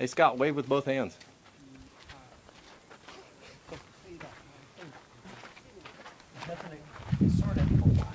Hey, Scott, wave with both hands. Sort of.